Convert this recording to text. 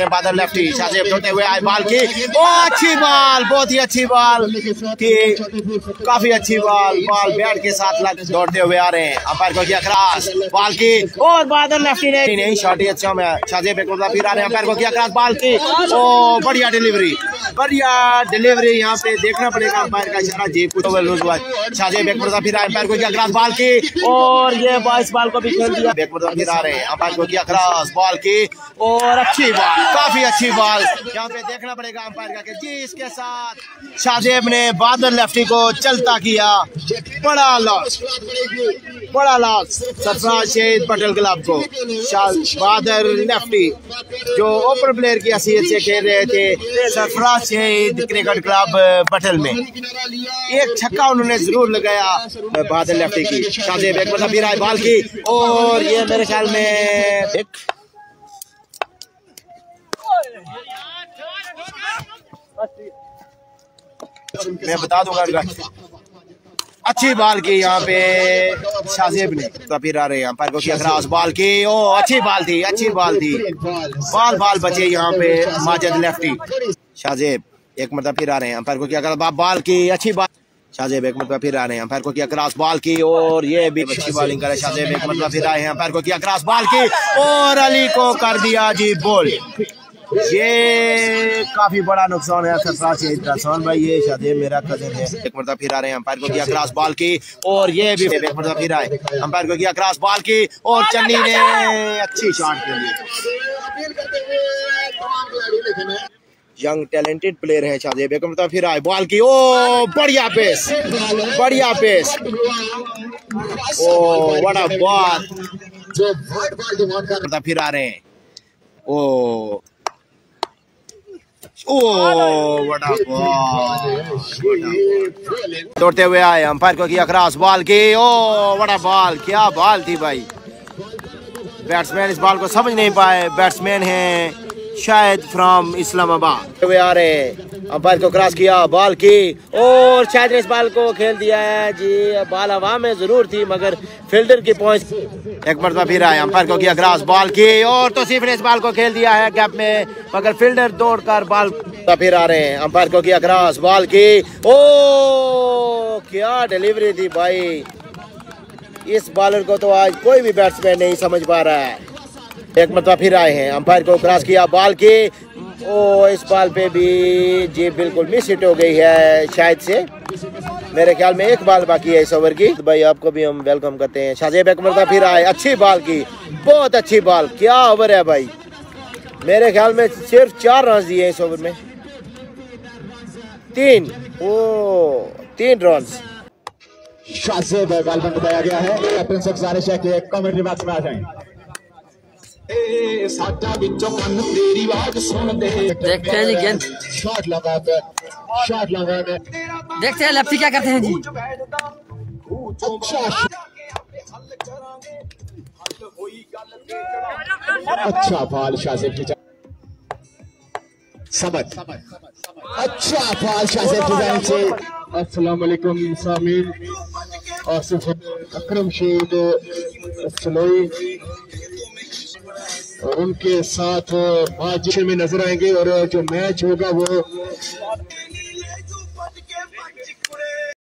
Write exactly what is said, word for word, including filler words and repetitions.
बादल लेफ्टी शाहजेब छोड़ते हुए आए बॉल की, ओ अच्छी बॉल, बहुत ही अच्छी बॉल की, काफी अच्छी बॉल, बॉल बैट के साथ लग दौड़ते हुए आ रहे हैं। अंपायर को किया क्रॉस बॉल की और बादल लेफ्टी ने नहीं शॉट ही अच्छा में शाहजेब एक मतलब फिर आ रहे हैं। अंपायर को किया क्रॉस बॉल की, ओ बढ़िया डिलीवरी, बढ़िया डिलीवरी। यहाँ पे देखना पड़ेगा अंपायर का इशारा जी कुछ लूज हुआ। शाहजेब एक मतलब फिर अंपायर को किया क्रॉस बॉल की और ये इस बॉल को भी खेल दिया। एक मतलब फिर आ रहे हैं अंपायर को किया क्रॉस बॉल की और अच्छी बॉल, काफी अच्छी बॉल। यहाँ पे देखना पड़ेगा अंपायर का कि जी इसके साथ शाहजेब ने बादल लेफ्टी को चलता किया, बड़ा लॉस, बड़ा लॉस सरफराज शहीद पटेल क्लब को। बादल लेफ्टी जो ओपन प्लेयर की हैसियत से खेल रहे थे सरफराज शहीद क्रिकेट क्लब पटेल में, एक छक्का उन्होंने जरूर लगाया बादल लेफ्टी की। शाहजेब एक मतलब फिर आए बॉल की और ये मेरे ख्याल में एक मैं बता दूंगा अच्छी बॉल की यहाँ पे शाहजेब ने तो फिर आ रहे हैं अंपायर को किया क्रॉस बॉल की, ओ अच्छी बॉल थी, अच्छी बॉल थी, बॉल बॉल बचे यहाँ पे माजिद लेफ्टी। शाहजेब एक मतलब फिर आ रहे हैं अंपायर को किया क्रॉस बॉल की, अच्छी बॉल। शाहजेब एक मतलब फिर आ रहे हैं अंपायर को किया क्रॉस बॉल की और ये भी अच्छी बॉलिंग करे। शाहजेब एक मतलब फिर आए हैं अंपायर को किया क्रॉस बॉल की और अली को कर दिया जी बोल। ये काफी बड़ा नुकसान है सरफराज शहीद का। सोहन भाई ये शाहजेब मेरा कजन है। एक मतलब फिर आ रहे हैं अंपायर को किया क्रॉस बॉल की और ये भी एक मतलब फिर आए अंपायर को किया क्रॉस बॉल की और चन्नी ने अच्छी शॉट खेली। यंग टैलेंटेड प्लेयर है शाहजेब एक मतलब फिर आए बॉल की, ओ बढ़िया पेस, बढ़िया पेस, ओ बड़ा बॉल मतलब फिर आ रहे हैं, ओ ओ बड़ा बॉल दौड़ते हुए आए अंपायर को किया क्रॉस बॉल की, ओ बड़ा बॉल, क्या बॉल थी भाई। बैट्समैन इस बॉल को समझ नहीं पाए, बैट्समैन हैं शायद फ्रॉम इस्लामाबाद। वे आ रहे अंपायर को क्रॉस किया बॉल की और शायद ने इस बॉल को खेल दिया है जी, बॉल हवा में जरूर थी मगर फील्डर की पहुंच। एक मरतबा फिर आए अंपायर को किया क्रॉस बॉल की और तौसीफ ने इस बॉल को खेल दिया है गैप में मगर फील्डर दौड़कर बॉल फिर आ रहे हैं अंपायर को किया क्रॉस बॉल की, ओ क्या डिलीवरी थी भाई। इस बॉलर को तो आज कोई भी बैट्समैन नहीं समझ पा रहा है। एक मरतबा फिर आए हैं अंपायर को क्रॉस किया बॉल की, ओ इस बॉल पे भी जी बिल्कुल मिस हिट हो गई है शायद से, मेरे ख्याल में एक बॉल बाकी है इस ओवर की। भाई आपको भी हम वेलकम करते हैं। शाहजेब एक मरतबा फिर आए, अच्छी बॉल की, बहुत अच्छी बॉल, क्या ओवर है भाई। मेरे ख्याल में सिर्फ चार रन दिए इस ओवर में, तीन, ओ तीन रन। शाहजेब गालबन बताया गया है। कैप्टन से गुजारिश है कि कमेंट्री बॉक्स में आ जाएं। देखते हैं जी गेंद, शॉट लगा कर, शॉट लगा कर, देखते हैं लेफ्टी क्या करते हैं जी। अच्छा अच्छा बॉल शाहजेब की, समझ, अच्छा बॉल शाहजेब की जानिब से। अस्सलाम वालेकुम सामीन, आसिफ अकरम शेख सलोई और उनके साथ में नजर आएंगे और जो मैच होगा वो